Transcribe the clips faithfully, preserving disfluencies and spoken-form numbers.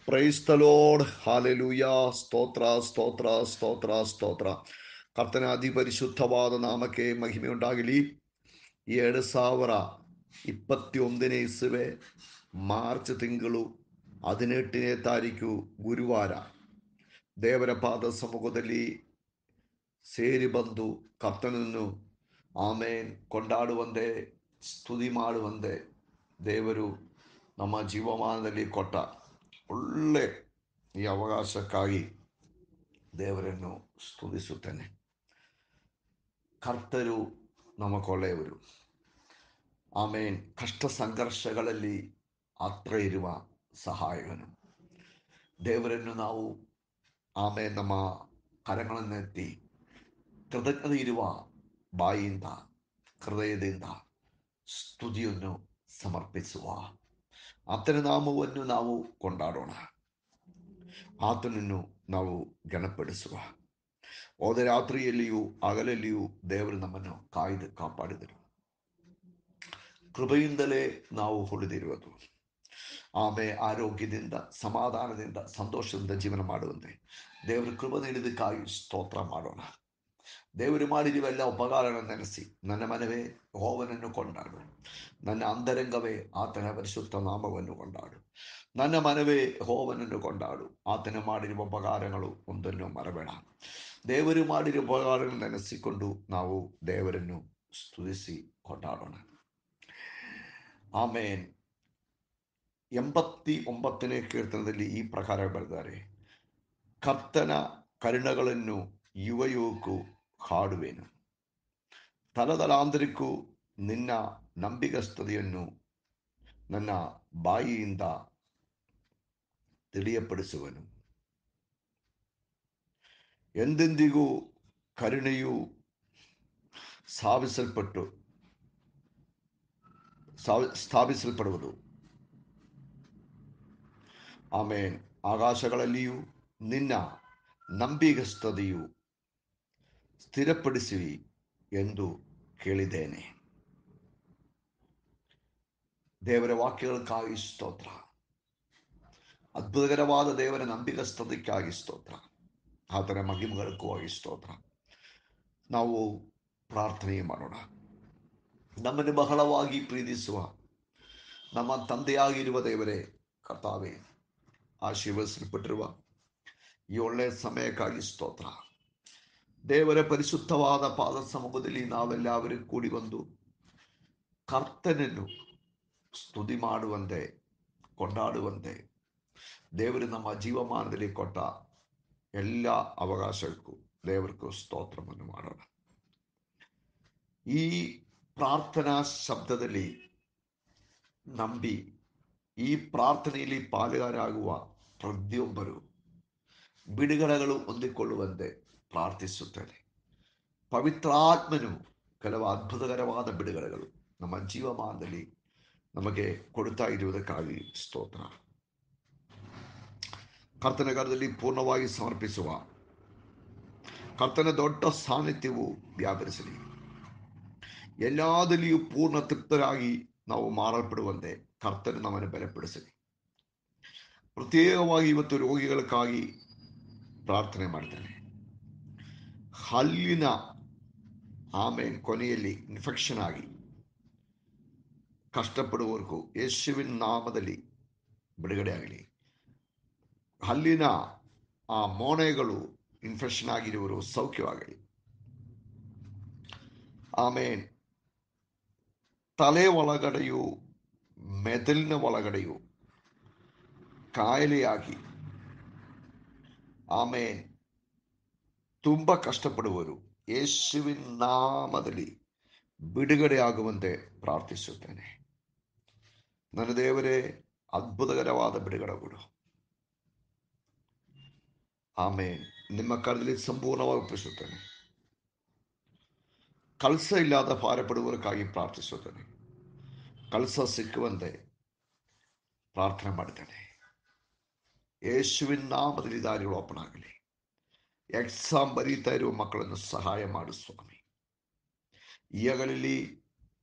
Praise the Lord. Hallelujah. സ്തോത്ര സ്തോത്ര സ്തോത്ര സ്തോತ್ರ. ಕರ್ತನ ಅತಿ ಪರಿಶುದ್ಧವಾದ ನಾಮಕ್ಕೆ ಮಹಿಮೆಯುಂಟಾಗಲಿ. ಎರಡು ಸಾವಿರ ಇಪ್ಪತ್ತೊಂದನೇ ಇಸುವೆ ಮಾರ್ಚ್ ತಿಂಗಳು ಹದಿನೆಂಟನೇ ತಾರೀಕು ಗುರುವಾರ ದೇವರ ಪಾದ ಸಮ್ಮುಖದಲ್ಲಿ ಸೇರಿ ಬಂದು ಕರ್ತನನ್ನು ಆಮೇನ್ ಕೊಂಡಾಡುವಂತೆ ಸ್ತುತಿ ಮಾಡುವಂತೆ ದೇವರು ನಮ್ಮ ಜೀವಮಾನದಲ್ಲಿ ಕೊಟ್ಟ ಒಳ್ಳೆ ಈ ಅವಕಾಶಕ್ಕಾಗಿ ದೇವರನ್ನು ಸ್ತುತಿಸುತ್ತೇನೆ. ಕರ್ತರು ನಮಗೊಳ್ಳೆಯವರು. ಆಮೇನ್. ಕಷ್ಟ ಸಂಘರ್ಷಗಳಲ್ಲಿ ಹತ್ರ ಇರುವ ಸಹಾಯಕನು ದೇವರನ್ನು ನಾವು ಆಮೇನ್ ನಮ್ಮ ಕರಗಳನ್ನೆತ್ತಿ ಕೃತಜ್ಞತೆ ಇರುವ ಬಾಯಿಯಿಂದ ಹೃದಯದಿಂದ ಸ್ತುತಿಯನ್ನು ಸಮರ್ಪಿಸುವ ಆತನ ನಾಮವನ್ನು ನಾವು ಕೊಂಡಾಡೋಣ. ಆತನನ್ನು ನಾವು ಗಣಪಡಿಸುವ. ಹೋದ ರಾತ್ರಿಯಲ್ಲಿಯೂ ಹಗಲಲ್ಲಿಯೂ ದೇವರು ನಮ್ಮನ್ನು ಕಾಯ್ದು ಕಾಪಾಡಿದರು. ಕೃಪೆಯಿಂದಲೇ ನಾವು ಉಳಿದಿರುವುದು. ಆಮೆ ಆರೋಗ್ಯದಿಂದ, ಸಮಾಧಾನದಿಂದ, ಸಂತೋಷದಿಂದ ಜೀವನ ಮಾಡುವಂತೆ ದೇವರು ಕೃಪೆ ನೀಡಿದಕ್ಕಾಗಿ ಸ್ತೋತ್ರ ಮಾಡೋಣ. ದೇವರು ಮಾಡಿರುವ ಎಲ್ಲ ಉಪಕಾರಗಳನ್ನು ನೆನೆಸಿ ನನ್ನ ಮನವೇ ಯೆಹೋವನನ್ನು ಕೊಂಡಾಡು, ನನ್ನ ಅಂತರಂಗವೇ ಆತನ ಪರಿಶುದ್ಧ ನಾಮವನ್ನು ಕೊಂಡಾಡು. ನನ್ನ ಮನವೇ ಯೆಹೋವನನ್ನು ಕೊಂಡಾಡು, ಆತನ ಮಾಡಿರುವ ಉಪಕಾರಗಳು ಒಂದನ್ನು ಮರಬೇಡ. ದೇವರು ಮಾಡಿರುವ ಉಪಕಾರಗಳನ್ನು ನೆನೆಸಿಕೊಂಡು ನಾವು ದೇವರನ್ನು ಸ್ತುತಿಸಿ ಕೊಂಡಾಡೋಣ. ಆಮೇನ್. ಎಂಬತ್ತಿ ಒಂಬತ್ತನೇ ಕೀರ್ತನದಲ್ಲಿ ಈ ಪ್ರಕಾರ ಬರೆದಿದ್ದಾರೆ, ಕರ್ತನ ಕರುಣೆಗಳನ್ನು ಯುವಯುವಕ್ಕೂ ಹಾಡುವೆನು, ತಲತಲಾಂತರಕ್ಕೂ ನಿನ್ನ ನಂಬಿಗಸ್ತತೆಯನ್ನು ನನ್ನ ಬಾಯಿಯಿಂದ ತಿಳಿಯಪಡಿಸುವನು. ಎಂದೆಂದಿಗೂ ಕರುಣೆಯು ಸ್ಥಾಪಿಸಲ್ಪಟ್ಟು ಸ್ಥಾಪಿಸಲ್ಪಡುವುದು. ಆಮೇನ್. ಆಕಾಶಗಳಲ್ಲಿಯೂ ನಿನ್ನ ನಂಬಿಗಸ್ತತೆಯು ಸ್ಥಿರಪಡಿಸುವಿ ಎಂದು ಕೇಳಿದ್ದೇನೆ. ದೇವರ ವಾಕ್ಯಗಳಿಗಾಗಿ ಸ್ತೋತ್ರ. ಅದ್ಭುತಕರವಾದ ದೇವರ ನಂಬಿಗಸ್ತತೆಗಾಗಿ ಸ್ತೋತ್ರ. ಆತನ ಮಹಿಮೆಗಳಿಗಾಗಿ ಸ್ತೋತ್ರ. ನಾವು ಪ್ರಾರ್ಥನೆ ಮಾಡೋಣ. ನಮ್ಮನ್ನು ಬಹಳವಾಗಿ ಪ್ರೀತಿಸುವ ನಮ್ಮ ತಂದೆಯಾಗಿರುವ ದೇವರೇ, ಕರ್ತಾವೇ, ಆಶೀರ್ವದಿಸಲ್ಪಟ್ಟಿರುವ ಈ ಒಳ್ಳೆಯ ಸಮಯಕ್ಕಾಗಿ ಸ್ತೋತ್ರ. ದೇವರ ಪರಿಶುದ್ಧವಾದ ಪಾದ ಸಮ್ಮುಖದಲ್ಲಿ ನಾವೆಲ್ಲರೂ ಕೂಡಿ ಬಂದು ಕರ್ತನನ್ನು ಸ್ತುತಿ ಮಾಡುವಂತೆ ಕೊಂಡಾಡುವಂತೆ ದೇವರು ನಮ್ಮ ಜೀವಮಾನದಲ್ಲಿ ಕೊಟ್ಟ ಎಲ್ಲ ಅವಕಾಶಕ್ಕೂ ದೇವರಿಗೂ ಸ್ತೋತ್ರವನ್ನು ಮಾಡೋಣ. ಈ ಪ್ರಾರ್ಥನಾ ಶಬ್ದದಲ್ಲಿ ನಂಬಿ ಈ ಪ್ರಾರ್ಥನೆಯಲ್ಲಿ ಪಾಲುಗಾರಾಗುವ ಪ್ರತಿಯೊಬ್ಬರು ಬಿಡುಗಡೆಗಳು ಹೊಂದಿಕೊಳ್ಳುವಂತೆ ಪ್ರಾರ್ಥಿಸುತ್ತೇನೆ. ಪವಿತ್ರಾತ್ಮನು ಕೆಲವು ಅದ್ಭುತಕರವಾದ ಬಿಡುಗಡೆಗಳು ನಮ್ಮ ಜೀವಮಾನದಲ್ಲಿ ನಮಗೆ ಕೊಡ್ತಾ ಇರುವುದಕ್ಕಾಗಿ ಸ್ತೋತ್ರ. ಕರ್ತನ ಕರದಲ್ಲಿ ಪೂರ್ಣವಾಗಿ ಸಮರ್ಪಿಸುವ ಕರ್ತನ ದೊಡ್ಡ ಸಾನ್ನಿಧ್ಯವು ವ್ಯಾಪರಿಸಲಿ. ಎಲ್ಲದಲ್ಲಿಯೂ ಪೂರ್ಣ ತೃಪ್ತರಾಗಿ ನಾವು ಮಾರಲ್ಪಡುವಂತೆ ಕರ್ತನು ನಮ್ಮನ್ನು ಬಲಪಡಿಸಲಿ. ಪ್ರತ್ಯೇಕವಾಗಿ ಇವತ್ತು ರೋಗಿಗಳಿಗಾಗಿ ಪ್ರಾರ್ಥನೆ ಮಾಡ್ತೇನೆ. ಹಲ್ಲಿನ ಆಮೇಲೆ ಕೊನೆಯಲ್ಲಿ ಇನ್ಫೆಕ್ಷನ್ ಆಗಿ ಕಷ್ಟಪಡುವವರೆಗೂ ಯೇಸುವಿನ ನಾಮದಲ್ಲಿ ಬಿಡುಗಡೆ ಆಗಲಿ. ಹಲ್ಲಿನ ಆ ಮೋಣೆಗಳು ಇನ್ಫೆಕ್ಷನ್ ಆಗಿರುವರು ಸೌಖ್ಯವಾಗಲಿ. ಆಮೇನ್. ತಲೆ ಒಳಗಡೆಯೂ ಮೆದುಳಿನ ಒಳಗಡೆಯೂ ಕಾಯಿಲೆಯಾಗಿ ಆಮೇನ್ ತುಂಬ ಕಷ್ಟಪಡುವರು ಯೇಸುವಿನ ನಾಮದಲ್ಲಿ ಬಿಡುಗಡೆ ಆಗುವಂತೆ ಪ್ರಾರ್ಥಿಸುತ್ತೇನೆ. ನನ್ನ ದೇವರೇ, ಅದ್ಭುತಕರವಾದ ಬಿಡುಗಡೆ ಕೊಡು. ಆಮೇನ್. ನಿಮ್ಮ ಕರದಲ್ಲಿ ಸಂಪೂರ್ಣವಾಗಿ ಒಪ್ಪಿಸುತ್ತೇನೆ. ಕಲಸ ಇಲ್ಲದ ಭಾರಪಡುವವರಿಗಾಗಿ ಪ್ರಾರ್ಥಿಸುತ್ತೇನೆ. ಕಲಸ ಸಿಕ್ಕುವಂತೆ ಪ್ರಾರ್ಥನೆ ಮಾಡ್ತೇನೆ. ಯೇಸುವಿನ ನಾಮದಲ್ಲಿ ದಾರಿಗಳು ಓಪನ್ ಆಗಲಿ. ಎಕ್ಸಾಮ್ ಬರೀತಾ ಇರುವ ಮಕ್ಕಳನ್ನು ಸಹಾಯ ಮಾಡು ಸ್ವಾಮಿ. ಈಗಲಲ್ಲಿ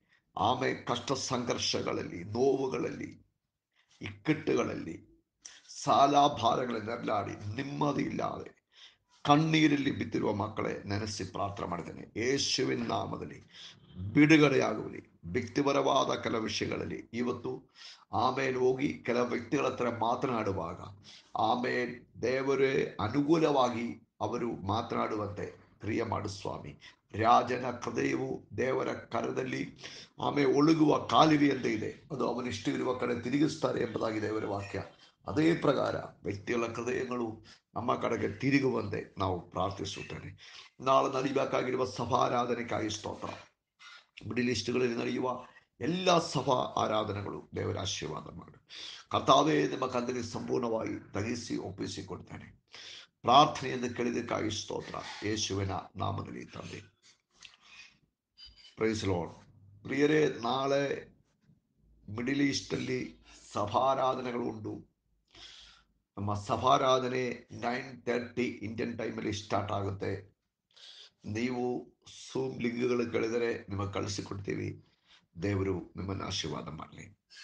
ಆಮೇಲೆ ಕಷ್ಟ ಸಂಘರ್ಷಗಳಲ್ಲಿ, ನೋವುಗಳಲ್ಲಿ, ಇಕ್ಕಟ್ಟುಗಳಲ್ಲಿ ಸಾಲಭಾರಗಳಲ್ಲಿ ನರಳಾಡಿ ನೆಮ್ಮದಿ ಇಲ್ಲದೆ ಕಣ್ಣೀರಲ್ಲಿ ಬಿದ್ದಿರುವ ಮಕ್ಕಳೇ ನೆನೆಸಿ ಪ್ರಾರ್ಥನೆ ಮಾಡಿದ್ದೇನೆ. ಯೇಸುವಿನ ನಾಮದಲ್ಲಿ ಬಿಡುಗಡೆಯಾಗುವಲಿ. ವ್ಯಕ್ತಿಪರವಾದ ಕೆಲವು ವಿಷಯಗಳಲ್ಲಿ ಇವತ್ತು ಆಮೇಲೆ ಹೋಗಿ ಕೆಲವು ವ್ಯಕ್ತಿಗಳ ಹತ್ರ ಮಾತನಾಡುವಾಗ ಆಮೇಲೆ ದೇವರೇ ಅನುಕೂಲವಾಗಿ ಅವರು ಮಾತನಾಡುವಂತೆ ಕ್ರಿಯೆ ಮಾಡು ಸ್ವಾಮಿ. ರಾಜನ ಹೃದಯವು ದೇವರ ಕರದಲ್ಲಿ ಆಮೇಲೆ ಒಳಗುವ ಕಾಲುವೆಯಂತೆ ಇದೆ, ಅದು ಅವನಿಷ್ಟವಿರುವ ಕಡೆ ತಿರುಗಿಸ್ತಾರೆ ಎಂಬುದಾಗಿ ದೇವರ ವಾಕ್ಯ. ಅದೇ ಪ್ರಕಾರ ವ್ಯಕ್ತಿಗಳ ಹೃದಯಗಳು ನಮ್ಮ ಕಡೆಗೆ ತಿರುಗುವಂತೆ ನಾವು ಪ್ರಾರ್ಥಿಸುತ್ತೇನೆ. ನಾಳೆ ನಡಿಬೇಕಾಗಿರುವ ಸಭಾರಾಧನೆಗಾಗಿ ಸ್ತೋತ್ರ. ಮಿಡಿಲ್ ಈಸ್ಟ್ಗಳಲ್ಲಿ ನಡೆಯುವ ಎಲ್ಲ ಸಭಾ ಆರಾಧನೆಗಳು ದೇವರ ಆಶೀರ್ವಾದ ಮಾಡು ಕರ್ತಾವೇ. ನಿಮ್ಮ ಕಂದರಿಗೆ ಸಂಪೂರ್ಣವಾಗಿ ತಗಿಸಿ ಒಪ್ಪಿಸಿಕೊಡ್ತೇನೆ. ಪ್ರಾರ್ಥನೆಯನ್ನು ಕೇಳಿದಕ್ಕಾಗಿ ಸ್ತೋತ್ರ, ಯೇಸುವಿನ ನಾಮದಲ್ಲಿ ತಂದೆ. Praise Lord. ಪ್ರಿಯರೇ, ನಾಳೆ ಮಿಡಿಲ್ ಈಸ್ಟಲ್ಲಿ ಸಭಾರಾಧನೆಗಳು ಉಂಟು. ನಮ್ಮ ಸಭಾರಾಧನೆ ನೈನ್ ತರ್ಟಿ ಇಂಡಿಯನ್ ಟೈಮಲ್ಲಿ ಸ್ಟಾರ್ಟ್ ಆಗುತ್ತೆ. ನೀವು ಸೂಮ್ ಲಿಂಕ್ಗಳು ಕೇಳಿದರೆ ನಿಮಗೆ ಕಳಿಸಿಕೊಡ್ತೀವಿ. ದೇವರು ನಿಮ್ಮನ್ನು ಆಶೀರ್ವಾದ ಮಾಡಲಿ.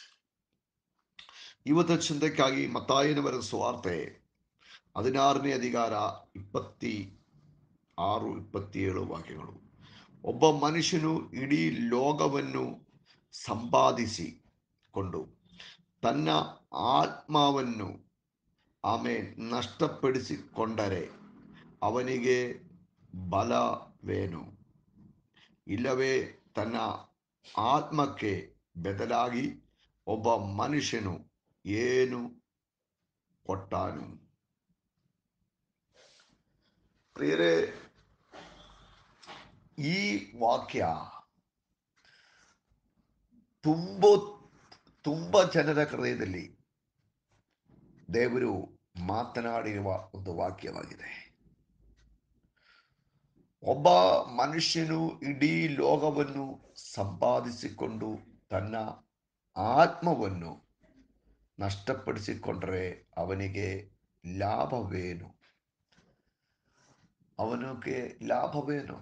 ಇವತ್ತು ಚಿಂತಕ್ಕಾಗಿ ಮತ್ತಾಯನವರ ಸುವಾರ್ತೆ ಹದಿನಾರನೇ ಅಧಿಕಾರ ಇಪ್ಪತ್ತಿ ಆರು ಇಪ್ಪತ್ತೇಳು ವಾಕ್ಯಗಳು. ಒಬ್ಬ ಮನುಷ್ಯನು ಇಡೀ ಲೋಕವನ್ನು ಸಂಪಾದಿಸಿಕೊಂಡು ತನ್ನ ಆತ್ಮವನ್ನು ಆಮೇಲೆ ನಷ್ಟಪಡಿಸಿಕೊಂಡರೆ ಅವನಿಗೆ ಬಲವೇನು? ಇಲ್ಲವೇ ತನ್ನ ಆತ್ಮಕ್ಕೆ ಬದಲಾಗಿ ಒಬ್ಬ ಮನುಷ್ಯನು ಏನು ಕೊಟ್ಟಾನು? ಪ್ರಿಯರೇ, ಈ ವಾಕ್ಯ ತುಂಬ ತುಂಬ ಜನರ ಹೃದಯದಲ್ಲಿ ದೇವರು ಮಾತನಾಡಿರುವ ಒಂದು ವಾಕ್ಯವಾಗಿದೆ. ಒಬ್ಬ ಮನುಷ್ಯನು ಇಡೀ ಲೋಕವನ್ನು ಸಂಪಾದಿಸಿಕೊಂಡು ತನ್ನ ಆತ್ಮವನ್ನು ನಷ್ಟಪಡಿಸಿಕೊಂಡರೆ ಅವನಿಗೆ ಲಾಭವೇನು? ಅವನಿಗೆ ಲಾಭವೇನು?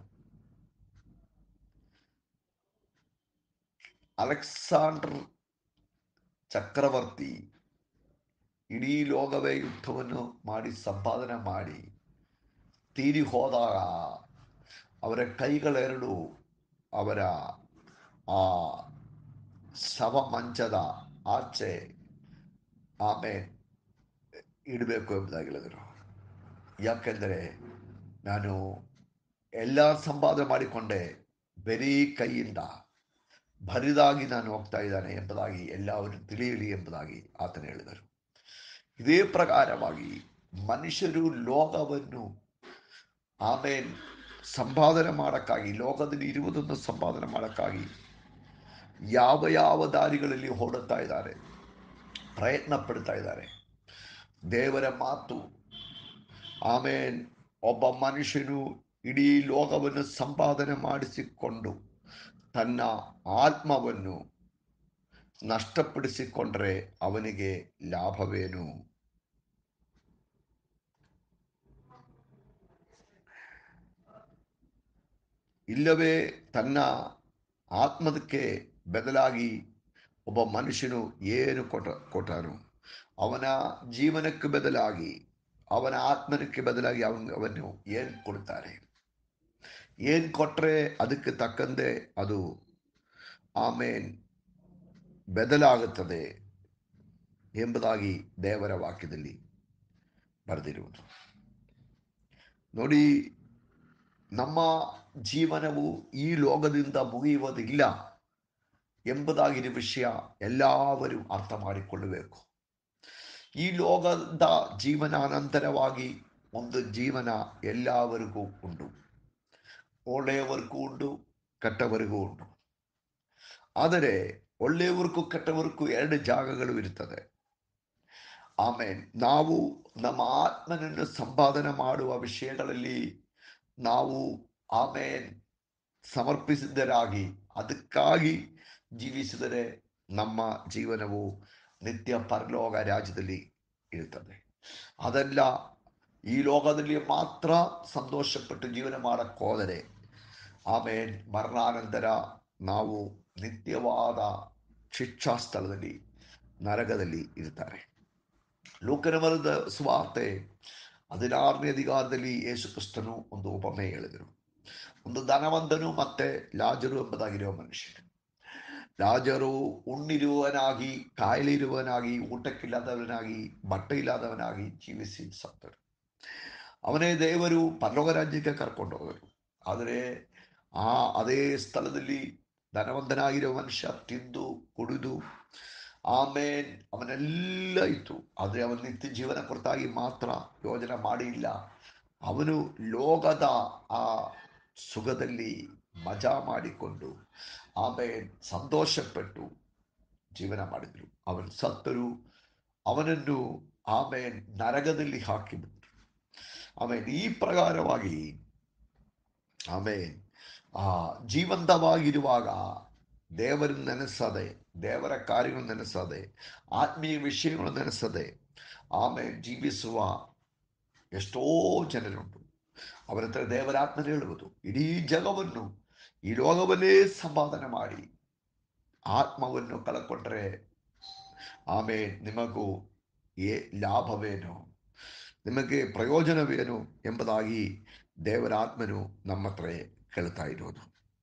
ಅಲೆಕ್ಸಾಂಡರ್ ಚಕ್ರವರ್ತಿ ಇಡೀ ಲೋಕವೇ ಯುದ್ಧವನ್ನು ಮಾಡಿ ಸಂಪಾದನೆ ಮಾಡಿ ತೀರಿ ಹೋದಾಗ ಅವರ ಕೈಗಳೆರಡು ಅವರ ಆ ಶವ ಮಂಚದ ಆಚೆ ಆಮೇಲೆ ಇಡಬೇಕು ಎಂಬುದಾಗಿ ಹೇಳಿದರು. ಯಾಕೆಂದರೆ ನಾನು ಎಲ್ಲ ಸಂಪಾದನೆ ಮಾಡಿಕೊಂಡೆ, ಬರೀ ಕೈಯಿಂದ ಬರಿದಾಗಿ ನಾನು ಹೋಗ್ತಾ ಇದ್ದಾನೆ ಎಂಬುದಾಗಿ ಎಲ್ಲವರು ತಿಳಿಯಲಿ ಎಂಬುದಾಗಿ ಆತನು ಹೇಳಿದರು. ಇದೇ ಪ್ರಕಾರವಾಗಿ ಮನುಷ್ಯರು ಲೋಕವನ್ನು ಆಮೇಲೆ ಸಂಪಾದನೆ ಮಾಡೋಕ್ಕಾಗಿ, ಲೋಕದಲ್ಲಿ ಇರುವುದನ್ನು ಸಂಪಾದನೆ ಮಾಡೋಕ್ಕಾಗಿ ಯಾವ ಯಾವ ದಾರಿಗಳಲ್ಲಿ ಓಡುತ್ತಾ ಇದ್ದಾರೆ, ಪ್ರಯತ್ನ ಪಡ್ತಾ ಇದ್ದಾರೆ. ದೇವರ ಮಾತು ಆಮೇಲೆ ಒಬ್ಬ ಮನುಷ್ಯನು ಇಡೀ ಲೋಕವನ್ನು ಸಂಪಾದನೆ ಮಾಡಿಸಿಕೊಂಡು ತನ್ನ ಆತ್ಮವನ್ನು ನಷ್ಟಪಡಿಸಿಕೊಂಡರೆ ಅವನಿಗೆ ಲಾಭವೇನು? ಇಲ್ಲವೇ ತನ್ನ ಆತ್ಮದಕ್ಕೆ ಬದಲಾಗಿ ಒಬ್ಬ ಮನುಷ್ಯನು ಏನು ಕೊಟ್ಟ ಕೊಟ್ಟನು? ಅವನ ಜೀವನಕ್ಕೆ ಬದಲಾಗಿ, ಅವನ ಆತ್ಮನಕ್ಕೆ ಬದಲಾಗಿ ಅವನು ಅವನು ಏನು ಕೊಡ್ತಾರೆ? ಏನು ಕೊಟ್ಟರೆ ಅದಕ್ಕೆ ತಕ್ಕಂತೆ ಅದು ಆಮೇಲೆ ಬದಲಾಗುತ್ತದೆ ಎಂಬುದಾಗಿ ದೇವರ ವಾಕ್ಯದಲ್ಲಿ ಬರೆದಿರುವುದು. ನೋಡಿ, ನಮ್ಮ ಜೀವನವು ಈ ಲೋಕದಿಂದ ಮುಗಿಯುವುದಿಲ್ಲ ಎಂಬುದಾಗಿರುವ ವಿಷಯ ಎಲ್ಲರೂ ಅರ್ಥ ಮಾಡಿಕೊಳ್ಳಬೇಕು. ಈ ಲೋಕದ ಜೀವನಾನಂತರವಾಗಿ ಒಂದು ಜೀವನ ಎಲ್ಲವರಿಗೂ ಉಂಟು. ಒಳ್ಳೆಯವರಿಗೂ ಉಂಟು, ಕೆಟ್ಟವರಿಗೂ ಉಂಟು. ಆದರೆ ಒಳ್ಳೆಯವರಿಗೂ ಕೆಟ್ಟವರಿಗೂ ಎರಡು ಜಾಗಗಳು ಇರ್ತದೆ. ಆಮೇಲೆ ನಾವು ನಮ್ಮ ಆತ್ಮನನ್ನು ಸಂಪಾದನೆ ಮಾಡುವ ವಿಷಯಗಳಲ್ಲಿ ನಾವು ಆಮೇಲೆ ಸಮರ್ಪಿಸಿದರಾಗಿ ಅದಕ್ಕಾಗಿ ಜೀವಿಸಿದರೆ ನಮ್ಮ ಜೀವನವು ನಿತ್ಯ ಪರಲೋಕ ರಾಜ್ಯದಲ್ಲಿ ಇರುತ್ತದೆ. ಅದೆಲ್ಲ ಈ ಲೋಕದಲ್ಲಿ ಮಾತ್ರ ಸಂತೋಷಪಟ್ಟು ಜೀವನ ಮಾಡಕ್ಕೆ ಹೋದರೆ ಆಮೇಲೆ ಮರಣಾನಂತರ ನಾವು ನಿತ್ಯವಾದ ಶಿಕ್ಷಾ ಸ್ಥಳದಲ್ಲಿ ನರಕದಲ್ಲಿ ಇರ್ತಾರೆ. ಲೂಕನ ಬರೆದ ಸುವಾರ್ತೆ ಹದಿನಾರನೇ ಅಧಿಕಾರದಲ್ಲಿ ಯೇಸು ಕ್ರಿಸ್ತನು ಒಂದು ಉಪಮೆ ಹೇಳಿದರು. ಒಂದು ಧನವಂತನು ಮತ್ತೆ ಲಾಜರು ಎಂಬುದಾಗಿರುವ ಮನುಷ್ಯನು. ಲಾಜರು ಉಣ್ಣಿರುವವನಾಗಿ, ಕಾಯಿಲಿರುವವನಾಗಿ, ಊಟಕ್ಕಿಲ್ಲದವನಾಗಿ, ಬಟ್ಟೆ ಇಲ್ಲದವನಾಗಿ ಜೀವಿಸಿ ಸತ್ತರು. ಅವನೇ ದೇವರು ಪರಲೋಕ ರಾಜ್ಯಕ್ಕೆ ಕರ್ಕೊಂಡು ಹೋದರು. ಆದರೆ ಆ ಅದೇ ಸ್ಥಳದಲ್ಲಿ ಧನವಂತನಾಗಿರುವ ಮನುಷ್ಯ ತಿಂದು ಕುಡಿದು ಆಮೇನ್ ಅವನೆಲ್ಲ ಇತ್ತು, ಆದರೆ ಅವನ ನಿತ್ಯ ಜೀವನ ಕುರಿತಾಗಿ ಮಾತ್ರ ಯೋಜನೆ ಮಾಡಿಲ್ಲ. ಅವನು ಲೋಕದ ಆ ಸುಖದಲ್ಲಿ ಮಜಾ ಮಾಡಿಕೊಂಡು ಆಮೇನ್ ಸಂತೋಷಪಟ್ಟು ಜೀವನ ಮಾಡಿದರು. ಅವನು ಸತ್ತರು. ಅವನನ್ನು ಆಮೇನ್ ನರಕದಲ್ಲಿ ಹಾಕಿಬಿಟ್ಟರು. ಆಮೇನ್ ಈ ಪ್ರಕಾರವಾಗಿ ಆಮೇನ್ ಆ ಜೀವಂತವಾಗಿರುವಾಗ ದೇವರನ್ನು ನೆನೆಸದೆ, ದೇವರ ಕಾರ್ಯಗಳನ್ನು ನೆನೆಸದೆ, ಆತ್ಮೀಯ ವಿಷಯಗಳನ್ನು ನೆನೆಸದೆ ಆಮೇಲೆ ಜೀವಿಸುವ ಎಷ್ಟೋ ಜನರುಂಟು. ಅವರ ಹತ್ರ ದೇವರಾತ್ಮನೆ ಹೇಳುವುದು, ಇಡೀ ಜಗವನ್ನು, ಈ ಲೋಕವನ್ನೇ ಸಂಪಾದನೆ ಮಾಡಿ ಆತ್ಮವನ್ನು ಕಳಕೊಂಡ್ರೆ ಆಮೇಲೆ ನಿಮಗೂ ಏ ಲಾಭವೇನು, ನಿಮಗೆ ಪ್ರಯೋಜನವೇನು ಎಂಬುದಾಗಿ ದೇವರಾತ್ಮನು ನಮ್ಮ ಹತ್ರ ಕೇಳ್ತಾ ಇರೋದು.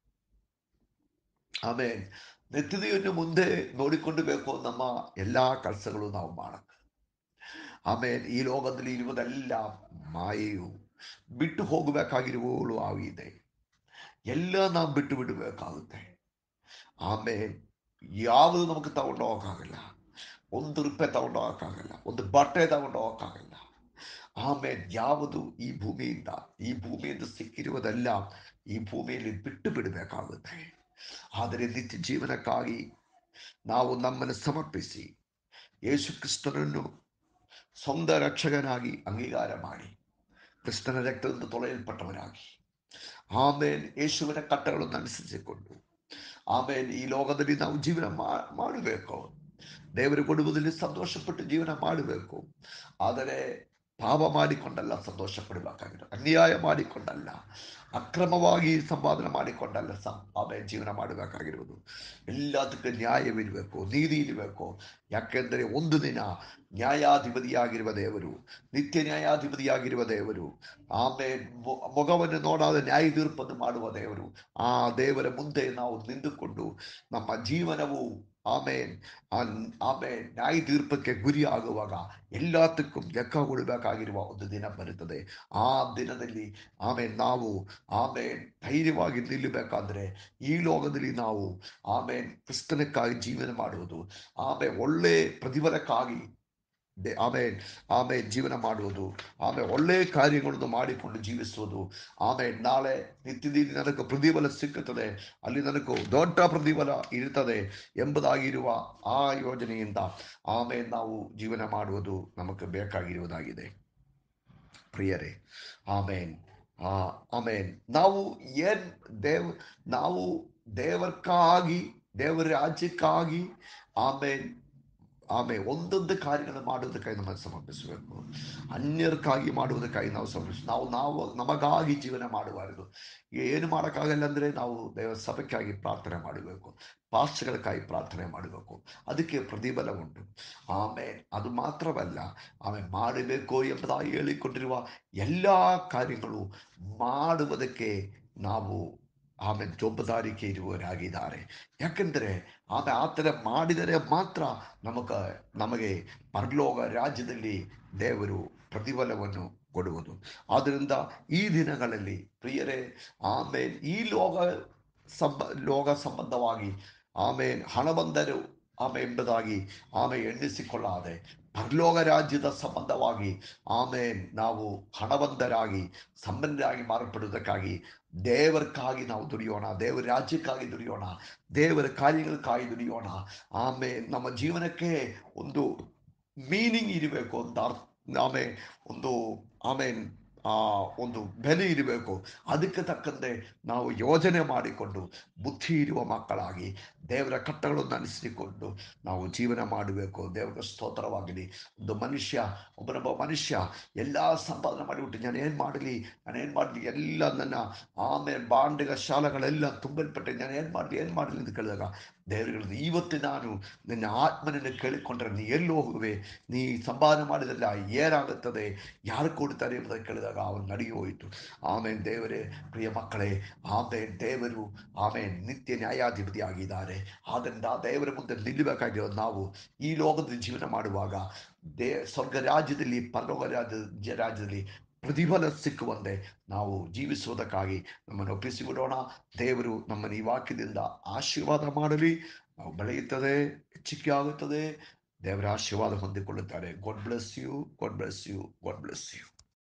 ಆಮೇಲೆ ನಿತ್ಯತೆಯನ್ನು ಮುಂದೆ ನೋಡಿಕೊಂಡು ಬೇಕು ನಮ್ಮ ಎಲ್ಲ ಕೆಲಸಗಳು ನಾವು ಮಾಡಬೇಕು. ಆಮೇಲೆ ಈ ಲೋಕದಲ್ಲಿ ಇರುವುದೆಲ್ಲ ಮಾಯೆಯು, ಬಿಟ್ಟು ಹೋಗಬೇಕಾಗಿರುವವಳು ಆಗಿದೆ. ಎಲ್ಲ ನಾವು ಬಿಟ್ಟು ಬಿಡಬೇಕಾಗುತ್ತೆ. ಆಮೇಲೆ ಯಾವುದು ನಮಗೆ ತಗೊಂಡು ಹೋಗೋಕ್ಕಾಗಲ್ಲ. ಒಂದು ರೂಪಾಯಿ ತಗೊಂಡು ಹೋಗೋಕ್ಕಾಗಲ್ಲ, ಒಂದು ಬಟ್ಟೆ ತಗೊಂಡು ಹೋಗೋಕ್ಕಾಗಲ್ಲ. ಆಮೇಲೆ ಯಾವುದು ಈ ಭೂಮಿಯಿಂದ ಈ ಭೂಮಿಯಿಂದ ಸಿಕ್ಕಿರುವುದೆಲ್ಲ ಈ ಭೂಮಿಯಲ್ಲಿ ಬಿಟ್ಟು ಬಿಡಬೇಕಾಗುತ್ತೆ. ಆದರೆ ನಿತ್ಯ ಜೀವನಕ್ಕಾಗಿ ನಾವು ನಮ್ಮನ್ನು ಸಮರ್ಪಿಸಿ ಯೇಸು ಕ್ರಿಸ್ತನನ್ನು ಸ್ವಂತ ರಕ್ಷಕನಾಗಿ ಅಂಗೀಕಾರ ಮಾಡಿ ಕ್ರಿಸ್ತನ ರಕ್ತದಿಂದ ತೊಳೆಯಲ್ಪಟ್ಟವರಾಗಿ ಆಮೇಲೆ ಯೇಸುವಿನ ಕಟ್ಟಗಳನ್ನು ಅನುಸರಿಸಿಕೊಂಡು ಆಮೇಲೆ ಈ ಲೋಕದಲ್ಲಿ ನಾವು ಜೀವನ ಮಾಡಬೇಕು. ದೇವರು ಕೊಡುವುದರಲ್ಲಿ ಸಂತೋಷಪಟ್ಟು ಜೀವನ ಮಾಡಬೇಕು. ಆದರೆ ಪಾಪ ಮಾಡಿಕೊಂಡಲ್ಲ ಸಂತೋಷ ಪಡಬೇಕಾಗಿರೋ, ಅನ್ಯಾಯ ಮಾಡಿಕೊಂಡಲ್ಲ, ಅಕ್ರಮವಾಗಿ ಸಂಪಾದನೆ ಮಾಡಿಕೊಂಡಲ್ಲ ಸ ಆಮೇಲೆ ಜೀವನ ಮಾಡಬೇಕಾಗಿರುವುದು. ಎಲ್ಲದಕ್ಕೂ ನ್ಯಾಯವಿರಬೇಕು, ನೀತಿ ಇರಬೇಕು. ಯಾಕೆಂದರೆ ಒಂದು ದಿನ ನ್ಯಾಯಾಧಿಪತಿಯಾಗಿರುವ ದೇವರು, ನಿತ್ಯ ನ್ಯಾಯಾಧಿಪತಿಯಾಗಿರುವ ದೇವರು, ಆಮೇಲೆ ಮೊಗವನ್ನು ನೋಡಾದ ನ್ಯಾಯ ತೀರ್ಪನ್ನು ಮಾಡುವ ದೇವರು, ಆ ದೇವರ ಮುಂದೆ ನಾವು ನಿಂತುಕೊಂಡು ನಮ್ಮ ಜೀವನವು ಆಮೇಲೆ ಆಮೇಲೆ ನ್ಯಾಯ ತೀರ್ಪಕ್ಕೆ ಗುರಿ ಆಗುವಾಗ ಎಲ್ಲದಕ್ಕೂ ಲೆಕ್ಕ ಕೊಡಬೇಕಾಗಿರುವ ಒಂದು ದಿನ ಬರುತ್ತದೆ. ಆ ದಿನದಲ್ಲಿ ಆಮೇಲೆ ನಾವು ಆಮೇಲೆ ಧೈರ್ಯವಾಗಿ ನಿಲ್ಲಬೇಕಾದ್ರೆ ಈ ಲೋಕದಲ್ಲಿ ನಾವು ಆಮೇಲೆ ಕ್ರಿಸ್ತನಕ್ಕಾಗಿ ಜೀವನ ಮಾಡುವುದು, ಆಮೇಲೆ ಒಳ್ಳೆ ಪ್ರತಿಫಲಕ್ಕಾಗಿ ಆಮೇಲೆ ಆಮೇಲೆ ಜೀವನ ಮಾಡುವುದು, ಆಮೇಲೆ ಒಳ್ಳೆಯ ಕಾರ್ಯಗಳನ್ನು ಮಾಡಿಕೊಂಡು ಜೀವಿಸುವುದು. ಆಮೇಲೆ ನಾಳೆ ನಿತ್ಯದಲ್ಲಿ ನನಗೆ ಪ್ರತಿಫಲ ಸಿಕ್ಕುತ್ತದೆ, ಅಲ್ಲಿ ನನಗೂ ದೊಡ್ಡ ಪ್ರತಿಫಲ ಇರುತ್ತದೆ ಎಂಬುದಾಗಿರುವ ಆ ಯೋಜನೆಯಿಂದ ಆಮೇಲೆ ನಾವು ಜೀವನ ಮಾಡುವುದು ನಮಗೆ ಬೇಕಾಗಿರುವುದಾಗಿದೆ ಪ್ರಿಯರೇ. ಆಮೇಲೆ ಆ ಆಮೇಲೆ ನಾವು ಏನ್ ದೇವ್ ನಾವು ದೇವರ್ಕಾಗಿ, ದೇವರ ರಾಜ್ಯಕ್ಕಾಗಿ ಆಮೇಲೆ ಆಮೇಲೆ ಒಂದೊಂದು ಕಾರ್ಯಗಳನ್ನು ಮಾಡುವುದಕ್ಕಾಗಿ ನಮ್ಮನ್ನು ಸಮರ್ಪಿಸಬೇಕು. ಅನ್ಯರ್ಕಾಗಿ ಮಾಡುವುದಕ್ಕಾಗಿ ನಾವು ಸಮರ್ಪಿಸ ನಾವು ನಾವು ನಮಗಾಗಿ ಜೀವನ ಮಾಡಬಾರದು. ಏನು ಮಾಡೋಕ್ಕಾಗಲ್ಲ ಅಂದರೆ ನಾವು ದೇವ ಸಭೆಗಾಗಿ ಪ್ರಾರ್ಥನೆ ಮಾಡಬೇಕು, ಪಾಸ್ಟರ್ಗಳಿಗಾಗಿ ಪ್ರಾರ್ಥನೆ ಮಾಡಬೇಕು. ಅದಕ್ಕೆ ಪ್ರತಿಫಲ ಉಂಟು. ಆಮೇಲೆ ಅದು ಮಾತ್ರವಲ್ಲ, ಆಮೇಲೆ ಮಾಡಬೇಕು ಎಂಬುದಾಗಿ ಹೇಳಿಕೊಂಡಿರುವ ಎಲ್ಲ ಕಾರ್ಯಗಳು ಮಾಡುವುದಕ್ಕೆ ನಾವು ಆಮೇಲೆ ಜವಾಬ್ದಾರಿಕೆ ಇರುವವರಾಗಿದ್ದಾರೆ. ಯಾಕೆಂದರೆ ಆಮೇಲೆ ಆ ಥರ ಮಾಡಿದರೆ ಮಾತ್ರ ನಮಗ ನಮಗೆ ಪರಲೋಕ ರಾಜ್ಯದಲ್ಲಿ ದೇವರು ಪ್ರತಿಫಲವನ್ನು ಕೊಡುವುದು. ಆದ್ದರಿಂದ ಈ ದಿನಗಳಲ್ಲಿ ಪ್ರಿಯರೇ, ಆಮೇಲೆ ಈ ಲೋಕ ಸಂಬ ಲೋಕ ಸಂಬಂಧವಾಗಿ ಆಮೇಲೆ ಹಣ ಬಂದರು ಆಮೇಲೆ ಎಂಬುದಾಗಿ ಆಮೇಲೆ ಎಣ್ಣಿಸಿಕೊಳ್ಳಾದೆ ಪರಲೋಕ ರಾಜ್ಯದ ಸಂಬಂಧವಾಗಿ ಆಮೇಲೆ ನಾವು ಹಣವಂತರಾಗಿ ಸಂಬಂಧರಾಗಿ ಮಾರ್ಪಡುವುದಕ್ಕಾಗಿ ದೇವರಕ್ಕಾಗಿ ನಾವು ದುಡಿಯೋಣ, ದೇವರ ರಾಜ್ಯಕ್ಕಾಗಿ ದುಡಿಯೋಣ, ದೇವರ ಕಾರ್ಯಗಳಕ್ಕಾಗಿ ದುಡಿಯೋಣ. ಆಮೇಲೆ ನಮ್ಮ ಜೀವನಕ್ಕೆ ಒಂದು ಮೀನಿಂಗ್ ಇರಬೇಕು ಅಂತ ಅರ್ಥ, ಆಮೇಲೆ ಒಂದು ಆಮೇಲೆ ಆ ಒಂದು ಬೆಲೆ ಇರಬೇಕು. ಅದಕ್ಕೆ ತಕ್ಕಂತೆ ನಾವು ಯೋಜನೆ ಮಾಡಿಕೊಂಡು ಬುದ್ಧಿ ಇರುವ ಮಕ್ಕಳಾಗಿ ದೇವರ ಕಟ್ಟಗಳನ್ನು ಅನುಸರಿಸಿಕೊಂಡು ನಾವು ಜೀವನ ಮಾಡಬೇಕು. ದೇವರ ಸ್ತೋತ್ರವಾಗಲಿ. ಒಂದು ಮನುಷ್ಯ ಒಬ್ಬನೊಬ್ಬ ಮನುಷ್ಯ ಎಲ್ಲ ಸಂಪಾದನೆ ಮಾಡಿಬಿಟ್ಟು ನಾನು ಏನು ಮಾಡಲಿ ನಾನು ಏನು ಮಾಡಲಿ ಎಲ್ಲ ನನ್ನ ಆಮೇಲೆ ಬಾಂಡಿಗ ಶಾಲೆಗಳೆಲ್ಲ ತುಂಬಲ್ಪಟ್ಟೆ, ನಾನು ಏನು ಮಾಡಲಿ ಏನು ಮಾಡಲಿ ಅಂತ ಕೇಳಿದಾಗ ದೇವರು ಹೇಳಿದ, ಇವತ್ತು ನಾನು ನಿನ್ನ ಆತ್ಮನನ್ನು ಕೇಳಿಕೊಂಡ್ರೆ ನೀ ಎಲ್ಲಿ ಹೋಗುವೆ, ನೀ ಸಂಪಾದನೆ ಮಾಡಿದಲ್ಲ ಏನಾಗುತ್ತದೆ, ಯಾರು ಕೊಡ್ತಾರೆ ಎಂಬುದನ್ನು ಕೇಳಿದಾಗ ಅವನು ನಡಿಗೆ ಹೋಯಿತು. ಆಮೇಲೆ ದೇವರೇ, ಪ್ರಿಯ ಮಕ್ಕಳೇ, ಆಮೇಲೆ ದೇವರು ಆಮೇಲೆ ನಿತ್ಯ ನ್ಯಾಯಾಧಿಪತಿ ಆಗಿದ್ದಾರೆ. ಆದ್ದರಿಂದ ದೇವರ ಮುಂದೆ ನಿಲ್ಲಬೇಕಾಗಿರೋದು ನಾವು ಈ ಲೋಕದಲ್ಲಿ ಜೀವನ ಮಾಡುವಾಗ ದೇ ಸ್ವರ್ಗ ರಾಜ್ಯದಲ್ಲಿ, ಪರಲೋಕ ರಾಜ್ಯ ರಾಜ್ಯದಲ್ಲಿ ಪ್ರತಿಫಲ ಸಿಕ್ಕುವಂತೆ ನಾವು ಜೀವಿಸುವುದಕ್ಕಾಗಿ ನಮ್ಮನ್ನು ಒಪ್ಪಿಸಿಬಿಡೋಣ. ದೇವರು ನಮ್ಮನ್ನು ಈ ವಾಕ್ಯದಿಂದ ಆಶೀರ್ವಾದ ಮಾಡಲಿ. ನಾವು ಬೆಳೆಯುತ್ತದೆ, ಹೆಚ್ಚಿಗೆ ಆಗುತ್ತದೆ, ದೇವರ ಆಶೀರ್ವಾದ ಹೊಂದಿಕೊಳ್ಳುತ್ತಾರೆ. God bless you, God bless you, God bless you.